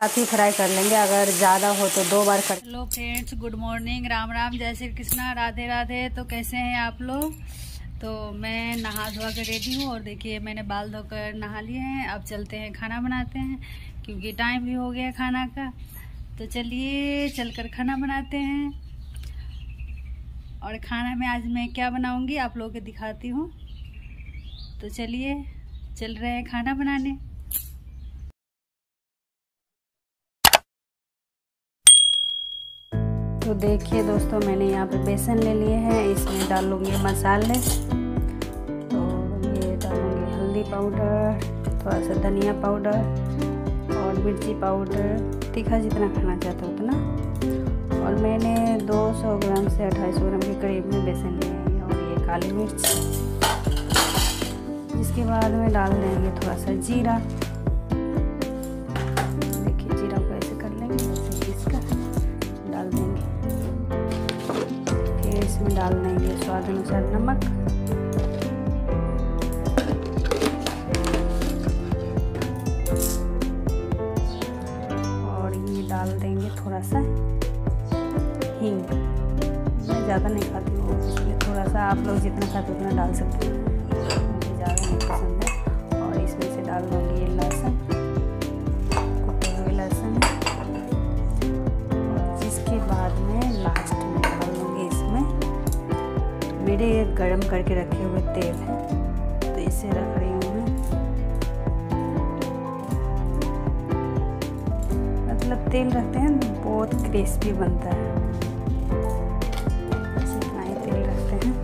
साथ ही फ्राई कर लेंगे, अगर ज़्यादा हो तो 2 बार कर। Hello friends, good morning, Ram Ram, जय श्री कृष्णा, राधे राधे। तो कैसे हैं आप लोग? तो मैं नहा धोआ कर रेडी हूँ और देखिए मैंने बाल धोकर नहा लिए हैं। अब चलते हैं खाना बनाते हैं क्योंकि टाइम भी हो गया खाना का। तो चलिए चलकर खाना बनाते हैं। और खाना में आज मैं क्या बनाऊंगी आप लोगों को दिखाती हूँ। तो चलिए चल रहे हैं खाना बनाने। तो देखिए दोस्तों, मैंने यहाँ पे बेसन ले लिए हैं, इसमें डालूंगी मसाले। तो ये डालूंगी हल्दी पाउडर, थोड़ा सा धनिया पाउडर और मिर्ची पाउडर, तीखा जितना खाना चाहते हो उतना। और मैंने 200 ग्राम से 250 ग्राम के करीब में बेसन लिए हैं। और ये काली मिर्च, इसके बाद में डाल देंगे थोड़ा सा जीरा। देखिए जीरा को ऐसे कर लेंगे, ऐसे पीस कर डाल देंगे। फिर इसमें डाल देंगे स्वाद अनुसार नमक। और ये डाल देंगे थोड़ा सा हींग। मैं ज़्यादा नहीं खाती हूँ, इसलिए थोड़ा सा आप लोग जितना खाते हो उतना डाल सकते हैं, मुझे ज़्यादा नहीं पसंद है। और इसमें से डाल दूँगी ये लहसुन, कुटे हुए लहसुन। और जिसके बाद में लास्ट में डाल दूँगी इसमें मेरे गरम करके रखे हुए तेल है, तो इसे रख रही हूँ मैं। मतलब तेल रखते हैं बहुत क्रिस्पी बनता है, इतना ही तेल रखते हैं।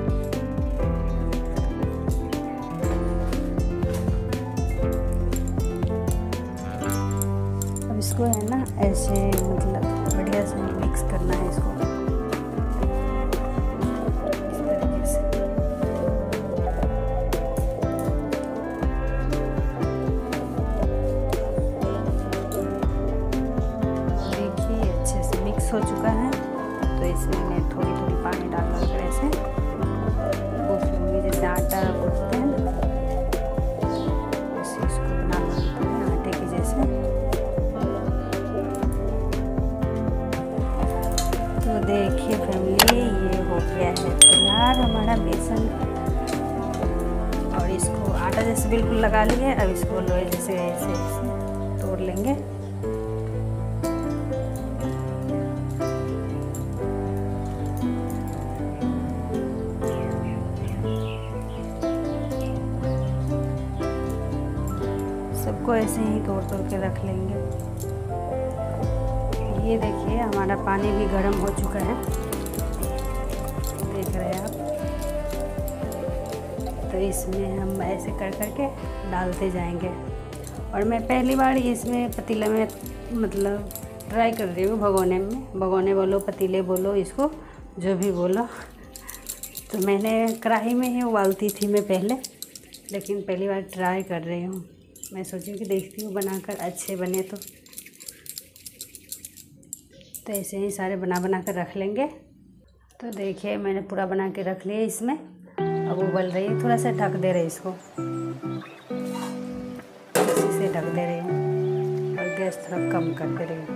अब इसको है ना ऐसे मतलब बढ़िया से मिक्स करना है इसको इस तरीके से। देखिए अच्छे से मिक्स हो चुका है। तो इसमें मैं थोड़ी थोड़ी पानी डाल कर ऐसे गूँथ लूँगी, जैसे आटा गूँथते हैं ना, वैसे इसको बना लेते हैं आटे के जैसे। तो देखिए फैमिली, ये हो गया है तैयार हमारा बेसन। और इसको आटा जैसे बिल्कुल लगा लिए। अब इसको लोहे जैसे ऐसे तोड़ लेंगे। सबको ऐसे ही तोड़ तोड़ के रख लेंगे। ये देखिए हमारा पानी भी गर्म हो चुका है, देख रहे हैं आप। तो इसमें हम ऐसे कर करके डालते जाएंगे। और मैं पहली बार इसमें पतीले में मतलब ट्राई कर रही हूँ, भगोने में, भगोने बोलो पतीले बोलो, इसको जो भी बोलो। तो मैंने कढ़ाई में ही उबालती थी मैं पहले, लेकिन पहली बार ट्राई कर रही हूँ। मैं सोची कि देखती हूँ बनाकर अच्छे बने तो ऐसे ही सारे बना कर रख लेंगे। तो देखिए मैंने पूरा बना के रख लिया इसमें। अब उबल रही है, थोड़ा सा ढक दे रही इसको, इसी से ढक दे रही हूँ और गैस थोड़ा कम कर दे रही हूँ।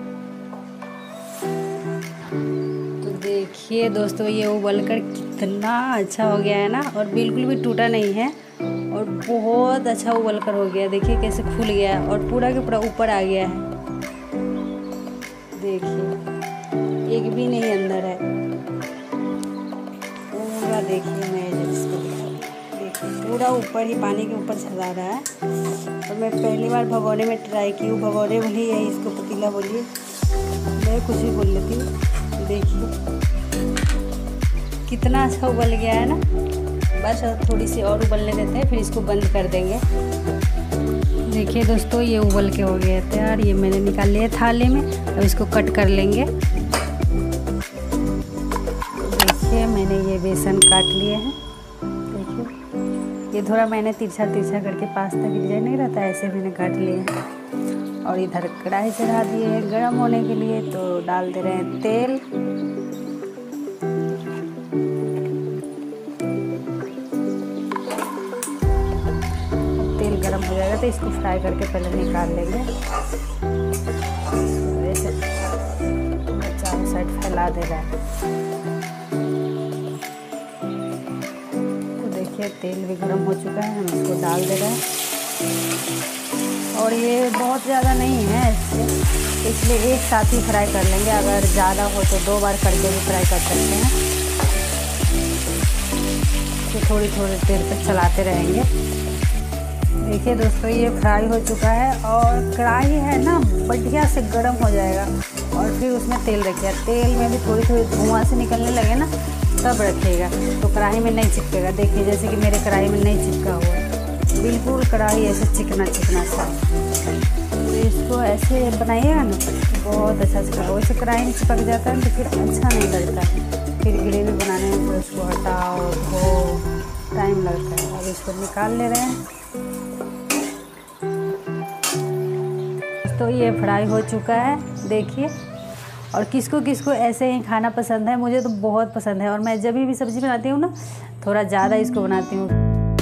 तो देखिए दोस्तों, ये उबलकर कितना अच्छा हो गया है ना, और बिल्कुल भी टूटा नहीं है और बहुत अच्छा उबल कर हो गया। देखिए कैसे खुल गया है और पूरा के पूरा ऊपर आ गया है। देखिए एक भी नहीं अंदर है पूरा। देखिए मैं जब इसको देखिए पूरा ऊपर ही पानी के ऊपर छला रहा है। और मैं पहली बार भगोने में ट्राई की हूँ। भगोने बोलिए या इसको पतीला बोलिए, मैं कुछ भी बोल लेती हूँ। देखिए कितना अच्छा उबल गया है ना। बस थोड़ी सी और उबलने देते हैं, फिर इसको बंद कर देंगे। देखिए दोस्तों, ये उबल के हो गया तैयार। ये मैंने निकाल लिया थाली में। अब इसको कट कर लेंगे। देखिए मैंने ये बेसन काट लिए हैं। देखिए ये थोड़ा मैंने तिरछा तिरछा करके पास्ता की डिजाइन नहीं रहता, ऐसे मैंने काट लिए हैं। और इधर कढ़ाई चढ़ा दिए हैं गर्म होने के लिए। तो डाल दे रहे हैं तेल। गरम हो जाएगा तो इसको फ्राई करके पहले निकाल लेंगे। बढ़ा दे रहा है। तो देखिए तेल भी गर्म हो चुका है, हम इसको डाल दे रहे हैं। और ये बहुत ज़्यादा नहीं है इसलिए एक साथ ही फ्राई कर लेंगे। अगर ज़्यादा हो तो 2 बार करके भी फ्राई कर सकते हैं। तो थोड़ी थोड़ी देर तक चलाते रहेंगे। देखिए दोस्तों ये फ्राई हो चुका है और कढ़ाई है ना बढ़िया से गर्म हो जाएगा। और फिर उसमें तेल रखिए, तेल में भी थोड़ी थोड़ी धुआं से निकलने लगे ना तब रखिएगा, तो कढ़ाई में नहीं चिपकेगा। देखिए जैसे कि मेरे कढ़ाई में नहीं चिपका हुआ है, बिल्कुल कढ़ाई ऐसे चिकना चिकना सा। तो इसको ऐसे बनाइएगा ना तो बहुत अच्छा चिपका। वैसे कढ़ाई में चिपक जाता है तो फिर अच्छा नहीं लगता, फिर ग्रेवी बनाने में फिर उसको हटाओ धो टाइम लगता है। अब इसको निकाल ले रहे हैं। तो ये फ्राई हो चुका है देखिए। और किसको किसको ऐसे ही खाना पसंद है, मुझे तो बहुत पसंद है। और मैं जब भी सब्ज़ी बनाती हूँ ना थोड़ा ज़्यादा इसको बनाती हूँ।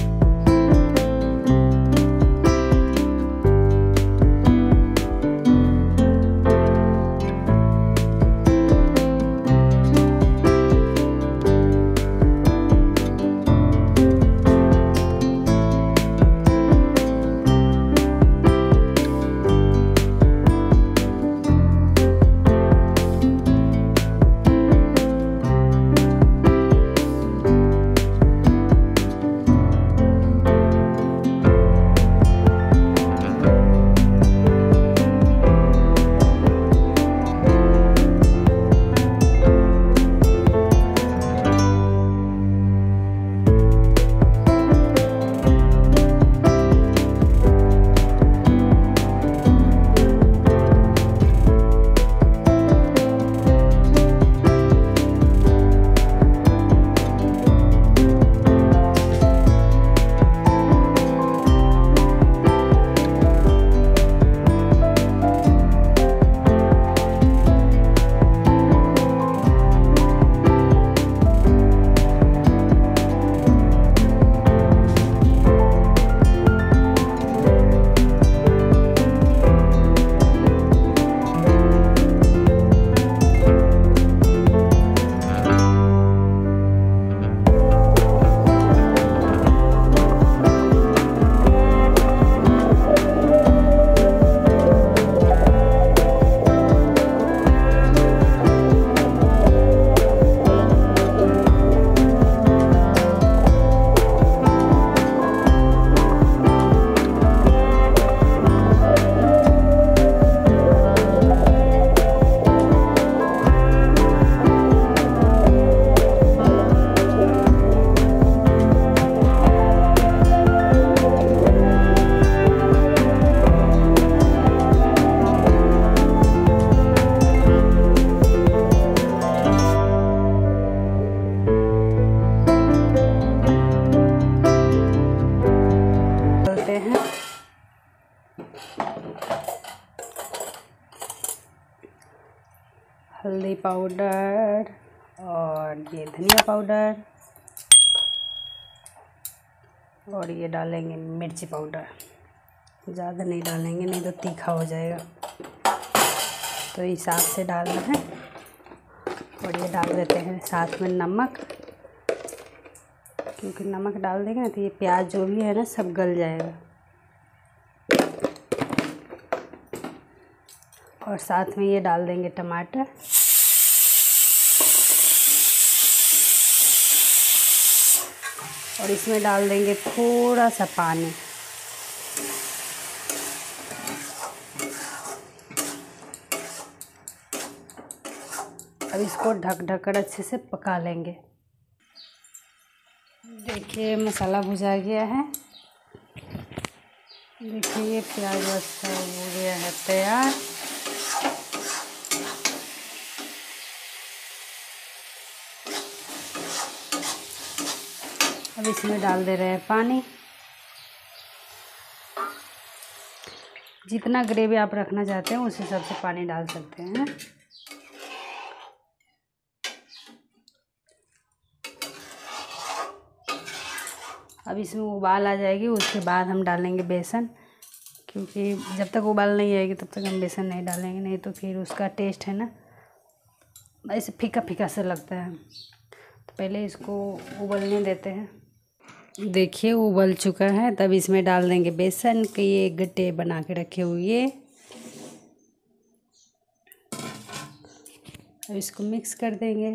हल्दी पाउडर और ये धनिया पाउडर और ये डालेंगे मिर्ची पाउडर। ज़्यादा नहीं डालेंगे नहीं तो तीखा हो जाएगा, तो हिसाब से डालना है। और ये डाल देते हैं साथ में नमक, क्योंकि नमक डाल देंगे ना तो ये प्याज जो भी है ना सब गल जाएगा। और साथ में ये डाल देंगे टमाटर और इसमें डाल देंगे थोड़ा सा पानी। अब इसको ढक कर अच्छे से पका लेंगे। देखिए मसाला भुजा गया है। देखिए ये प्याज अच्छा हो गया है तैयार। अब इसमें डाल दे रहे हैं पानी। जितना ग्रेवी आप रखना चाहते हैं उस हिसाब से पानी डाल सकते हैं। अब इसमें उबाल आ जाएगी, उसके बाद हम डालेंगे बेसन, क्योंकि जब तक उबाल नहीं आएगी तब तक हम बेसन नहीं डालेंगे, नहीं तो फिर उसका टेस्ट है ना ऐसे फीका फीका सा लगता है। तो पहले इसको उबलने देते हैं। देखिए उबल चुका है, तब इसमें डाल देंगे बेसन के ये गट्टे बना के रखे हुए। अब इसको मिक्स कर देंगे।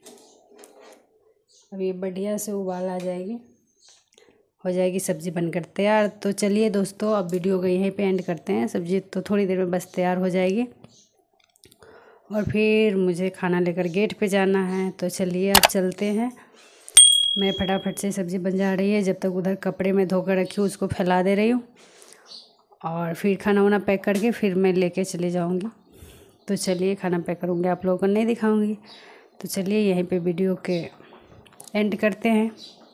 अब ये बढ़िया से उबाल आ जाएगी, हो जाएगी सब्ज़ी बनकर तैयार। तो चलिए दोस्तों, अब वीडियो को यहीं पे एंड करते हैं। सब्ज़ी तो थोड़ी देर में बस तैयार हो जाएगी और फिर मुझे खाना लेकर गेट पे जाना है। तो चलिए अब चलते हैं। मैं फटाफट से सब्ज़ी बन जा रही है, जब तक उधर कपड़े में धोकर रखी हूँ उसको फैला दे रही हूँ और फिर खाना वाना पैक करके फिर मैं लेके चली जाऊँगी। तो चलिए खाना पैक करूँगी, आप लोगों को नहीं दिखाऊँगी। तो चलिए यहीं पे वीडियो के एंड करते हैं।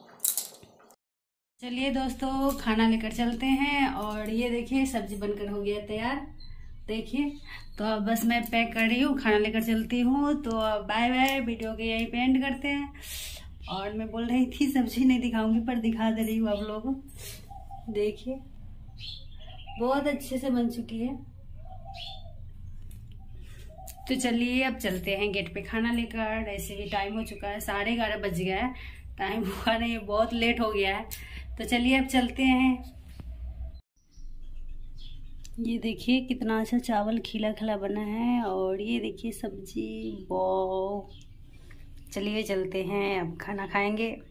चलिए दोस्तों, खाना लेकर चलते हैं और ये देखिए सब्ज़ी बनकर हो गया तैयार। देखिए, तो अब बस मैं पैक कर रही हूँ, खाना लेकर चलती हूँ। तो बाय बाय, वीडियो के यहीं पे एंड करते हैं। और मैं बोल रही थी सब्जी नहीं दिखाऊंगी, पर दिखा दे रही हूँ आप लोगों को। देखिए बहुत अच्छे से बन चुकी है। तो चलिए अब चलते हैं गेट पे खाना लेकर। ऐसे भी टाइम हो चुका है, 11:30 बज गया है। टाइम हुआ नहीं, बहुत लेट हो गया है। तो चलिए अब चलते हैं। ये देखिए कितना अच्छा चावल खिला खिला बना है और ये देखिए सब्जी। वाह, चलिए चलते हैं, अब खाना खाएंगे।